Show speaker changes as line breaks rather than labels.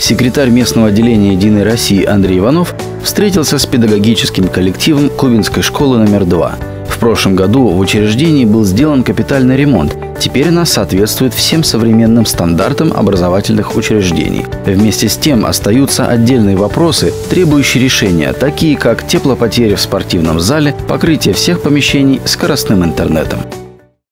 Секретарь местного отделения «Единой России» Андрей Иванов встретился с педагогическим коллективом Кубинской школы номер 2. В прошлом году в учреждении был сделан капитальный ремонт. Теперь она соответствует всем современным стандартам образовательных учреждений. Вместе с тем остаются отдельные вопросы, требующие решения, такие как теплопотери в спортивном зале, покрытие всех помещений скоростным интернетом.